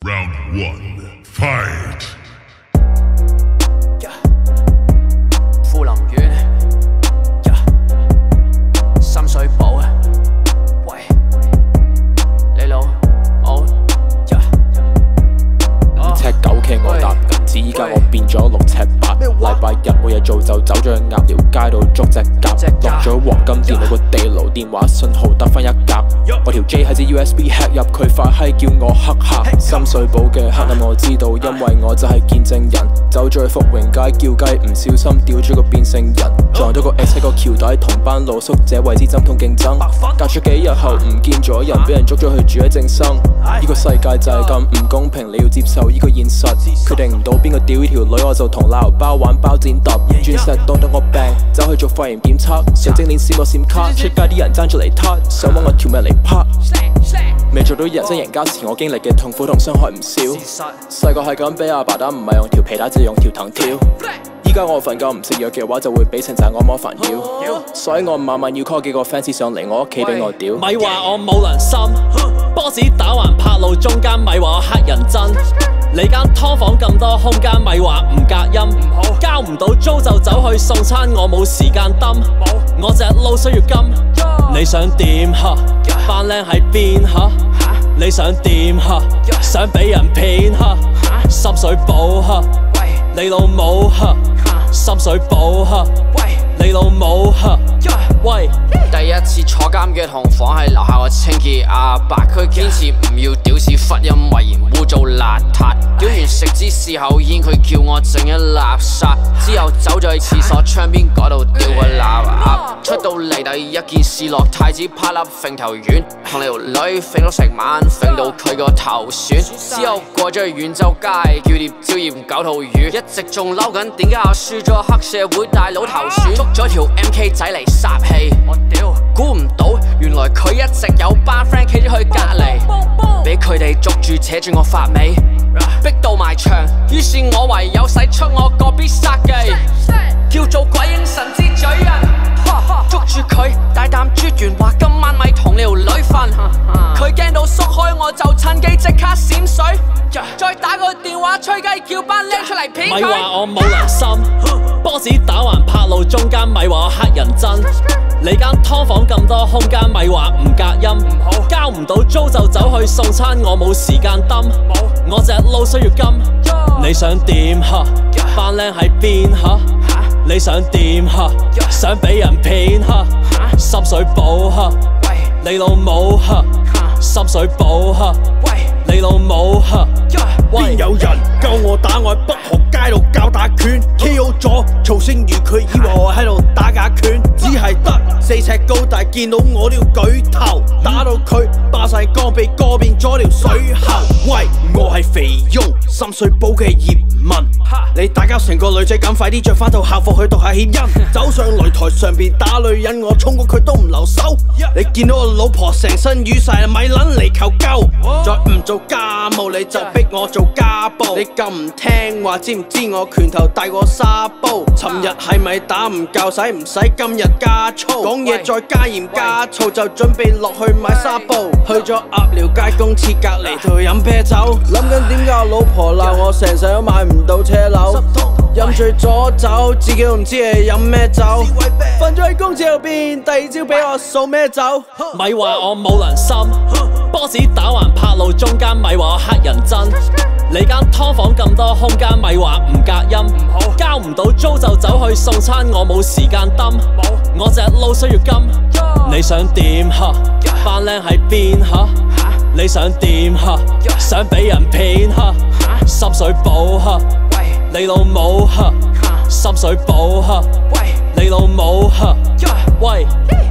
Round 1, fight! 富林苑，深水埗，喂，你老母 5尺9企我搭緊子，依家我變咗6尺8。禮拜日冇嘢做就走咗去鴨寮街度捉隻鴿，落咗黃金電腦個地牢，電話信號得返1格。我條 J 喺支 USB hack 入，佢塊閪叫我黑客。深水埗嘅黑暗我知道，因為我就係見證人。走咗去福榮街叫雞，唔小心掉咗個變性人，撞到個 X 喺個橋底，同班露宿者為之針痛競爭。隔咗幾日後唔見咗人，俾人捉咗去住喺正生。呢個世界就係咁唔公平，你要接受呢個現實。決定唔到邊個屌呢條女，我就同鬧包玩包剪揼。鑽石當到我病，走去做肺炎檢測，水晶鏈閃我閃卡，出街啲人爭住嚟撻，想揾我條命嚟拍。未做到人生贏家時，我經歷嘅痛苦同傷害唔少。細個係咁俾阿爸打，唔係用條皮帶，就用條藤條。依家我瞓覺唔食藥嘅話，就會俾成扎按摩煩擾。所以我晚晚要 call 幾個 fans 上嚟我屋企俾我屌。 咪話我冇良心，波子打橫拍路中間，咪話我黑人憎。你間劏房咁多空間，咪話唔隔音。交唔到租就走去送餐，我冇時間抌。我隻撈需要金，你想點嚇？班靚喺邊嚇？你想點嚇？想俾人騙嚇？深水埗嚇？你老母嚇？深水埗嚇？你老母嚇？喂！ 第一次坐監嘅同房係樓下個清潔阿伯，佢堅持唔要屌屎忽，因為嫌污糟邋遢。屌完食支事後煙，佢叫我整一垃圾，之後走咗去廁所窗邊嗰度屌個臘鴨。出到嚟第一件事落太子拍粒揈頭丸，同你條女揈咗成晚，揈到佢個頭損。之後過咗去遠州街，叫碟椒鹽9肚魚，一直仲嬲緊點解我輸咗黑社會大佬頭選，捉咗條 MK 仔嚟殺氣。我屌，估唔到原來佢一直有班 friend 企咗佢隔離，俾佢哋捉住扯住我髮尾，逼到埋牆，於是我唯有使出我個必殺技，叫做鬼影神之嘴啊！捉住佢大啖啜完，話今晚咪同你條女瞓，佢驚到縮開，我就趁機即刻閃水，再打個電話吹雞叫班靚出嚟騙佢。 咪話我冇良心，波子打橫拍路中間，咪話我黑人憎。你間劏房咁多空間，咪話唔隔音。交唔到租就走去送餐，我冇時間抌。我隻撈需要金，你想點嚇？班靚喺邊嚇？你想點嚇？想俾人騙嚇？深水埗嚇？你老母嚇？深水埗嚇？你老母嚇？ 邊有人夠我打？我喺北河街度教打拳 ，KO 咗曹星如，佢以為我喺度打假拳，只係得4尺高，但係見到我都要舉頭，打到佢霸晒光，鼻哥變咗條水喉。喂，我係肥翁，深水埗嘅葉問，你打交成個女仔咁，快啲着翻套校服去讀下諧音。走上擂台上邊打女人，我衝過佢都唔留手。你見到我老婆成身瘀晒，咪撚嚟求救。再唔做家務你就逼我做家暴，你咁唔聽話，知唔知我拳頭大過沙煲？尋日係咪打唔夠，使唔使今日加粗？講嘢再加鹽加醋，就準備落去買紗布。去咗鴨寮街公廁隔離度飲啤酒，諗緊點解我老婆鬧我成世都買唔到車樓。飲醉咗酒，自己都唔知係飲咩酒。瞓咗喺公廁後邊，第二朝俾我掃咩酒？ 咪話我冇良心，波子打橫拍路中間，咪話我黑人憎。你間劏房咁多空間，咪話唔隔音。交唔到租就走去送餐，我冇時間抌。我隻撈需要金，你想點嚇？班靚喺邊嚇？你想點嚇？想俾人騙嚇？深水埗嚇？你老母嚇？深水埗嚇？你老母嚇？喂！